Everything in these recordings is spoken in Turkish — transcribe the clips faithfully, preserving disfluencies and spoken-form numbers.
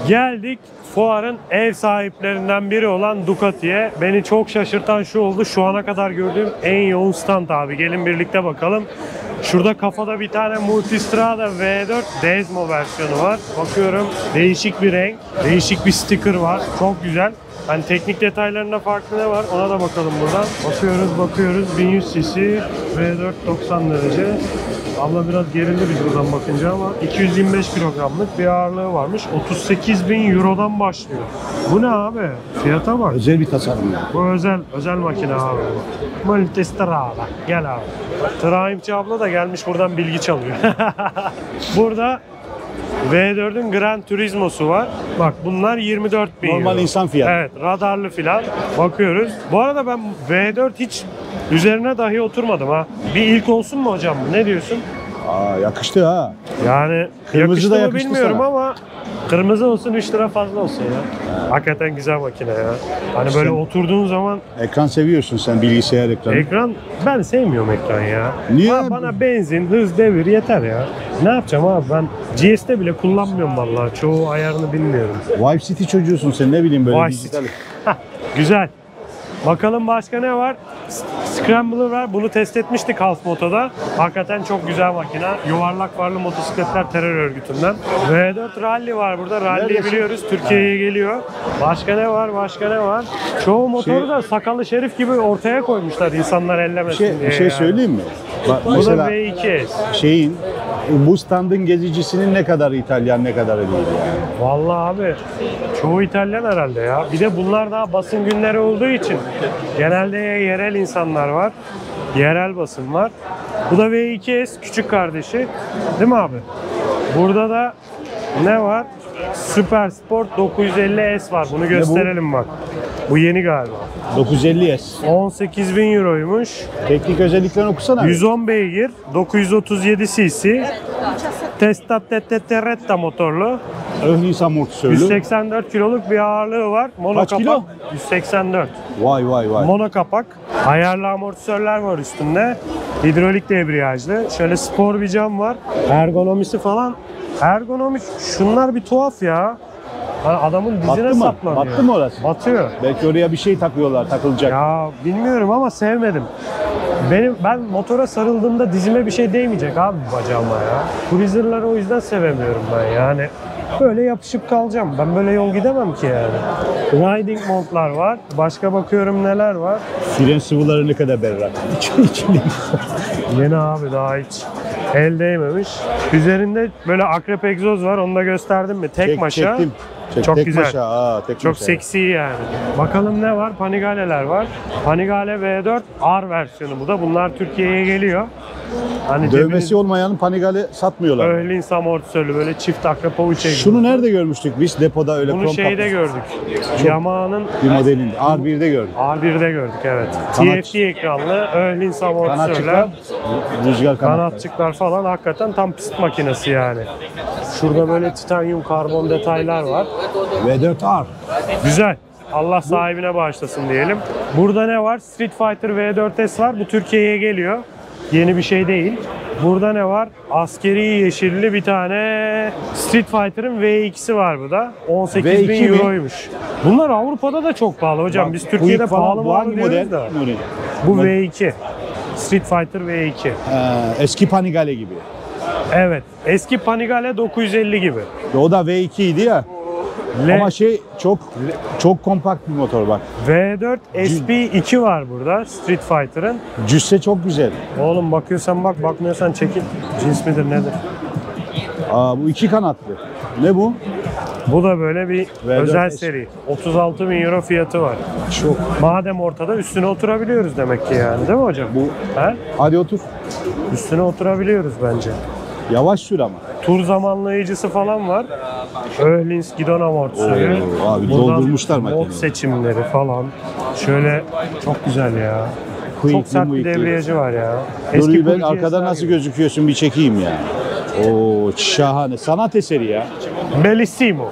Geldik fuarın ev sahiplerinden biri olan Ducati'ye. Beni çok şaşırtan şu oldu. Şu ana kadar gördüğüm en yoğun stand abi. Gelin birlikte bakalım. Şurada kafada bir tane Multistrada V dört Desmo versiyonu var. Bakıyorum değişik bir renk, değişik bir sticker var. Çok güzel. Hani teknik detaylarında farklı ne var ona da bakalım buradan. Bakıyoruz bakıyoruz bin yüz cc V dört doksan derece. Abla biraz gerildi biz buradan bakınca ama iki yüz yirmi beş kilogramlık bir ağırlığı varmış. otuz sekiz bin Euro'dan başlıyor. Bu ne abi? Fiyata bak. Özel bir tasarım. Bu özel özel makine abi. Multistrada. Gel abi. Traimçi abla da gelmiş buradan bilgi çalıyor. Burada V dördün Gran Turismo'su var. Bak bunlar yirmi dört bin Normal euro. insan fiyatı. Evet, radarlı filan. Bakıyoruz. Bu arada ben V dört hiç üzerine dahi oturmadım ha. Bir ilk olsun mu hocam? Ne diyorsun? Aa, yakıştı ha. Yani Kırmızı yakıştı da mı yakıştı bilmiyorum sana. ama kırmızı olsun üç lira fazla olsun ya. Ha. Hakikaten güzel makine ya. Hani böyle Sen- oturduğun zaman Ekran seviyorsun sen, bilgisayar ekranı. ekran, ben sevmiyorum ekran ya. Niye? Ha, bana benzin, hız, devir yeter ya. Ne yapacağım abi, ben G S'te bile kullanmıyorum vallahi. Çoğu ayarını bilmiyorum. Vibe City çocuğusun sen, ne bileyim böyle Vibe dijital. Güzel. Bakalım başka ne var? Scrambler var. Bunu test etmiştik Half Moto'da. Hakikaten çok güzel makine. Yuvarlak farlı motosikletler terör örgütünden. V dört Rally var burada. Rally'yi Neredesin? biliyoruz. Türkiye'ye geliyor. Başka ne var? Başka ne var? Çoğu motoru Şey- da sakallı şerif gibi ortaya koymuşlar insanlar Bir ellemesin şey, diye. bir şey yani. söyleyeyim mi? Bak Bu da mesela V iki S. şeyin, bu standın gezicisinin ne kadar İtalyan, ne kadar değil yani. Vallahi abi çoğu İtalyan herhalde ya. Bir de bunlar daha basın günleri olduğu için genelde yerel insanlar var. Yerel basın var. Bu da V iki S küçük kardeşi. Değil mi abi? Burada da ne var? Super Sport dokuz yüz elli S var. Bunu gösterelim bak. Bu yeni galiba. dokuz yüz elli S. on sekiz bin euroymuş. Teknik özelliklerini okusana. yüz on beygir, dokuz yüz otuz yedi cc. Testa Terretta motorlu. Öhlüs amortisörlü. yüz seksen dört kiloluk bir ağırlığı var. Mono Kaç kapak. kilo? yüz seksen dört. Vay vay vay. Mono kapak. Ayarlı amortisörler var üstünde. Hidrolik debriyajlı. Şöyle spor bir cam var. Ergonomisi falan. Ergonomik. Şunlar bir tuhaf ya. Hani adamın dizine Battı mı? saplanıyor. Battı mı orası? Batıyor. Belki oraya bir şey takıyorlar, takılacak. Ya bilmiyorum ama sevmedim. Benim ben motora sarıldığımda dizime bir şey değmeyecek abi bacağıma ya. Cruiser'ları o yüzden sevemiyorum ben yani. Böyle yapışıp kalacağım. Ben böyle yol gidemem ki yani. Riding montlar var. Başka bakıyorum neler var. Fren sıvıları ne kadar berrak. İçinde. Yeni abi daha hiç el değmemiş. Üzerinde böyle akrep egzoz var. Onu da gösterdim mi? Tek Çek, maşa. çektim. Çek, Çok tek güzel. Maşa. Aa, tek Çok maşa. seksi yani. Bakalım ne var? Panigale'ler var. Panigale V dört R versiyonu bu da. Bunlar Türkiye'ye geliyor. Hani Dövmesi olmayanın Panigale satmıyorlar. Öhlins amortisörlü böyle çift akrep avuç egzoz. Şunu nerede görmüştük biz? Depoda öyle Bunu krom şeyde kaplı gördük. Çok- Yamaha'nın bir modelinde. R bir'de gördük. R bir'de gördük evet. Kanat- T F T ekranlı Öhlins Kanatçıklar, amortisörler. rüzgar kanatları. Kanatçıklar falan hakikaten tam pist makinesi yani. Şurada böyle titanyum karbon detaylar var. V dört R. Güzel. Allah sahibine bağışlasın diyelim. Burada ne var? Street Fighter V dört S var. Bu Türkiye'ye geliyor. Yeni bir şey değil. Burada ne var? Askeri yeşilli bir tane Street Fighter'ın V ikisi var bu da. on sekiz V iki bin mi? euroymuş. Bunlar Avrupa'da da çok pahalı hocam. Bak, Biz Türkiye'de Quick falan, pahalı bu mı hangi diyoruz model? da. Model. Bu Model. V iki. Street Fighter V iki. Ee, eski Panigale gibi. Evet. Eski Panigale dokuz yüz elli gibi. O da V iki idi ya. Le- Ama şey çok çok kompakt bir motor bak. V dört S P iki var burada Street Fighter'ın. Cüsse çok güzel. Oğlum bakıyorsan bak, bakmıyorsan çekil. Cins midir nedir? Aa, bu iki kanatlı. Ne bu? Bu da böyle bir V dört özel S. seri. otuz altı bin euro fiyatı var. Çok. Madem ortada üstüne oturabiliyoruz demek ki yani, değil mi hocam? Bu He? hadi otur. Üstüne oturabiliyoruz bence. Yavaş sür ama. Tur zamanlayıcısı falan var. Öhlins gidon amortisörü. Oo, abi Buradan doldurmuşlar mod makineyi. seçimleri falan. Şöyle çok güzel ya. Quick, Çok sert bir quick. debriyajı var ya. Dur ben Kurucu arkada esmer nasıl gibi. gözüküyorsun bir çekeyim ya. Oo şahane. Sanat eseri ya. Bellissimo.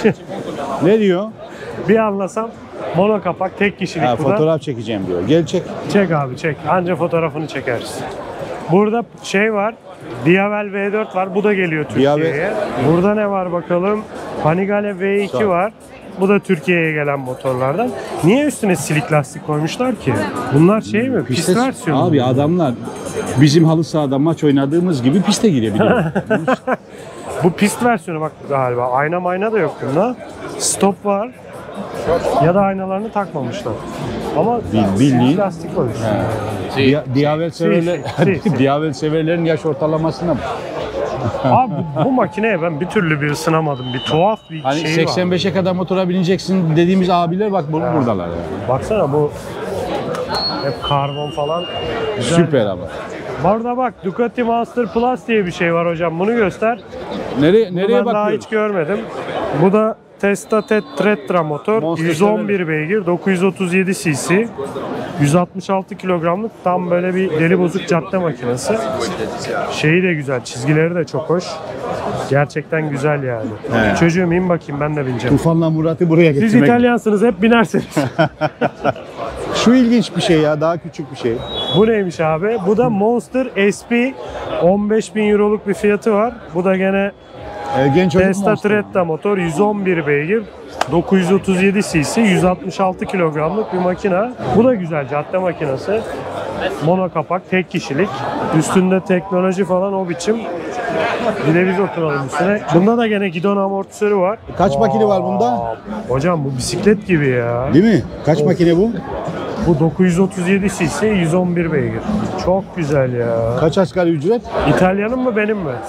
Ne diyor? Bir anlasam mono kapak tek kişilik Ha, bu da. fotoğraf çekeceğim diyor. Gel çek. Çek abi çek. Anca fotoğrafını çekeriz. Burada şey var. Diavel V dört var. Bu da geliyor Türkiye'ye. Burada ne var bakalım? Panigale V iki var. Bu da Türkiye'ye gelen motorlardan. Niye üstüne silik lastik koymuşlar ki? Bunlar şey mi? Pist Piste- versiyonu. Abi adamlar bizim halı sahada maç oynadığımız gibi piste girebiliyor. Bu pist versiyonu bak galiba. Ayna mayna da yok bunda. Stop var. Ya da aynalarını takmamışlar. Ama Bil- bildiğin- silik lastik koymuşlar. Dia- Diavel severler, si, si. Diavel severlerin yaş ortalamasına mı? Abi bu, bu makineye ben bir türlü bir ısınamadım. Bir tuhaf bir Hani şey var. seksen beşe kadar motora bineceksin dediğimiz abiler bak bur- buradalar yani. Baksana bu hep karbon falan. Güzel. Süper ama. Burada bak Ducati Monster Plus diye bir şey var hocam. Bunu göster. Nereye Bunu nereye ben daha bakıyoruz? hiç görmedim. Bu da Testa Tetra motor. Monster yüz on bir beygir, dokuz yüz otuz yedi cc. yüz altmış altı kilogramlık tam böyle bir deli bozuk cadde makinesi. Şeyi de güzel, çizgileri de çok hoş. Gerçekten güzel yani. He. Çocuğum in bakayım ben de bineceğim. Tufan'la Murat'ı buraya Siz getirmek. İtalyansınız hep binersiniz. Şu ilginç bir şey ya, daha küçük bir şey. Bu neymiş abi? Bu da Monster S P. on beş bin euroluk bir fiyatı var. Bu da gene Ee, genç çocuk Testa Monster. Tretta motor, yüz on bir beygir, dokuz yüz otuz yedi cc, yüz altmış altı kilogramlık bir makina. Bu da güzel cadde makinesi. Mono kapak, tek kişilik. Üstünde teknoloji falan o biçim. Bir de biz oturalım üstüne. Bunda da gene gidon amortisörü var. Kaç makine var bunda? Aa, hocam bu bisiklet gibi ya. Değil mi? Kaç makine bu? Bu dokuz yüz otuz yedi cc, yüz on bir beygir. Çok güzel ya. Kaç asgari ücret? İtalyanın mı benim mi?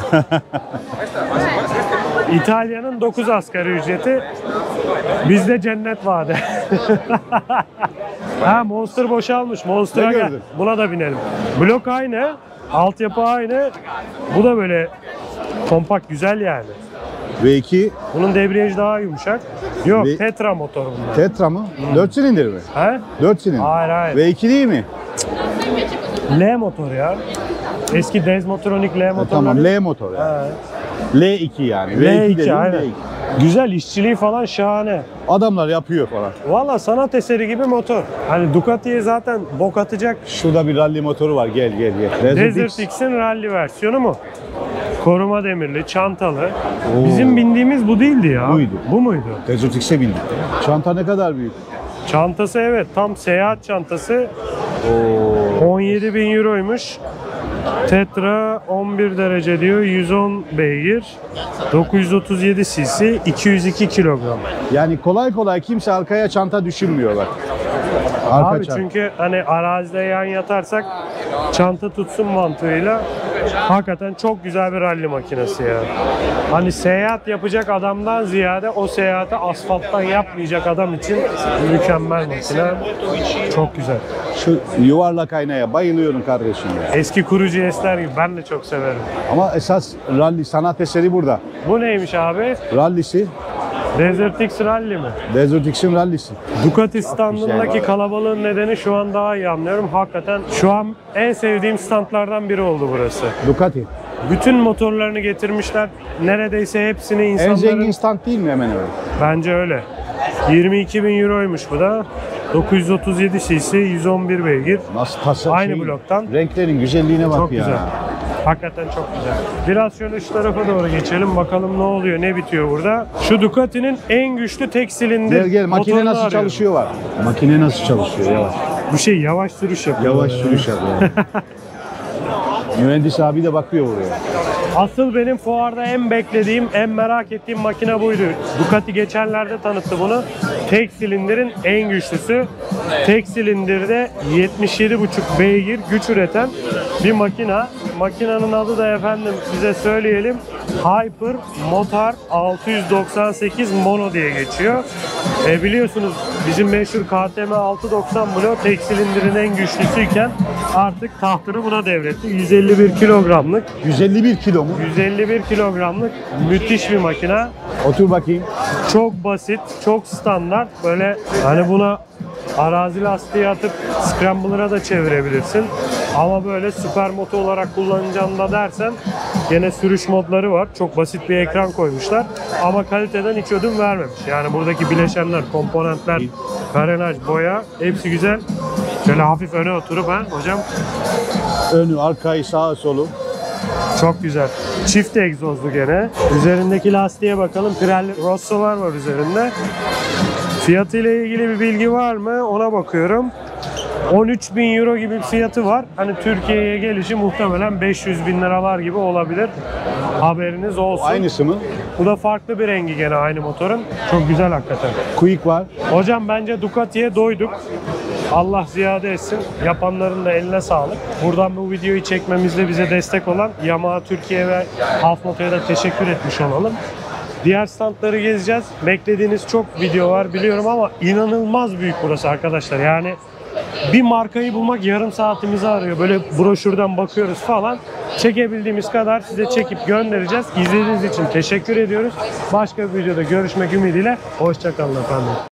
İtalya'nın dokuz asgari ücreti, bizde cennet vade. Ha Monster boşalmış. Monster'a Ne gel. gördün? Buna da binelim. Blok aynı, altyapı aynı. Bu da böyle kompakt, güzel yani. V iki Bunun debriyajı daha yumuşak. Yok, Ve- Tetra motor bunlar. Tetra mı? dört silindir mi? He? dört silindir. Hayır hayır. V iki değil mi? L motor ya. Eski Desmotronic L motor. Tamam, L motor yani. L iki yani. L V iki iki dediğin aynen. L iki. Güzel, işçiliği falan şahane. Adamlar yapıyor falan. Valla sanat eseri gibi motor. Hani Ducati'ye zaten bok atacak. Şurada bir rally motoru var. Gel gel gel. Desert X'in rally versiyonu mu? Koruma demirli, çantalı. Oo. Bizim bindiğimiz bu değildi ya. Buydu. Bu muydu? Desert X'e bindik. Çanta ne kadar büyük? Çantası evet, tam seyahat çantası. Oo. on yedi bin euroymuş. Tetra on bir derece diyor, yüz on beygir, dokuz yüz otuz yedi cc, iki yüz iki kilogram. Yani kolay kolay kimse arkaya çanta düşünmüyor bak. Arka Abi çanta. çünkü hani arazide yan yatarsak çanta tutsun mantığıyla hakikaten çok güzel bir ralli makinesi ya. Hani seyahat yapacak adamdan ziyade o seyahati asfalttan yapmayacak adam için mükemmel makine. Çok güzel. Şu yuvarlak aynaya bayılıyorum kardeşim ya. Eski kurucu esler gibi, ben de çok severim. Ama esas rally sanat eseri burada. Bu neymiş abi? Rallisi, Desert X Rally mi? Desert X'in rallisi. Ducati standındaki şey var. kalabalığın nedeni şu an daha iyi anlıyorum. Hakikaten şu an en sevdiğim standlardan biri oldu burası. Ducati. Bütün motorlarını getirmişler. Neredeyse hepsini En insanların... zengin stand değil mi hemen öyle? Bence öyle. yirmi iki bin euroymuş bu da. dokuz yüz otuz yedi cc, yüz on bir beygir. Nasıl tasarım? Aynı bloktan. Renklerin güzelliğine bak Çok ya. güzel. Hakikaten çok güzel. Biraz şöyle şu tarafa doğru geçelim. Bakalım ne oluyor, ne bitiyor burada. Şu Ducati'nin en güçlü tek silindir Gel gel makine motorunu nasıl arıyorum. çalışıyor var. Makine nasıl çalışıyor yavaş. Bu şey yavaş sürüş yapıyor. Yavaş ya. sürüş yapıyor. Mühendis abi de bakıyor buraya. Asıl benim fuarda en beklediğim, en merak ettiğim makine buydu. Ducati geçenlerde tanıttı bunu. Tek silindirin en güçlüsü. Tek silindirde yetmiş yedi buçuk beygir güç üreten bir makina. Makinenin adı da efendim size söyleyelim. Hyper Motor altı yüz doksan sekiz Mono diye geçiyor. E biliyorsunuz bizim meşhur K T M altı doksan Mono tek silindirin en güçlüsüyken artık tahtını buna devretti. yüz elli bir kilogramlık. yüz elli bir kilo mu? yüz elli bir kilogramlık müthiş bir makine. Otur bakayım. Çok basit, çok standart. Böyle hani buna arazi lastiği atıp scrambler'a da çevirebilirsin. Ama böyle süper moto olarak kullanacağım da dersen gene sürüş modları var. Çok basit bir ekran koymuşlar. Ama kaliteden hiç ödün vermemiş. Yani buradaki bileşenler, komponentler, karenaj, boya hepsi güzel. Şöyle hafif öne oturup ha hocam. Önü, arkayı, sağı, solu. Çok güzel. Çift egzozlu gene. Üzerindeki lastiğe bakalım. Pirelli Rosso'lar var üzerinde. Fiyatı ile ilgili bir bilgi var mı? Ona bakıyorum. on üç bin euro gibi bir fiyatı var. Hani Türkiye'ye gelişi muhtemelen beş yüz bin liralar gibi olabilir. Haberiniz olsun. Aynısı mı? Bu da farklı bir rengi gene aynı motorun. Çok güzel hakikaten. Quick var. Hocam bence Ducati'ye doyduk. Allah ziyade etsin. Yapanların da eline sağlık. Buradan bu videoyu çekmemizde bize destek olan Yamaha Türkiye ve Halfmoto'ya da teşekkür etmiş olalım. Diğer standları gezeceğiz. Beklediğiniz çok video var biliyorum ama inanılmaz büyük burası arkadaşlar. Yani bir markayı bulmak yarım saatimizi arıyor. Böyle broşürden bakıyoruz falan. Çekebildiğimiz kadar size çekip göndereceğiz. İzlediğiniz için teşekkür ediyoruz. Başka bir videoda görüşmek ümidiyle. Hoşça kalın efendim.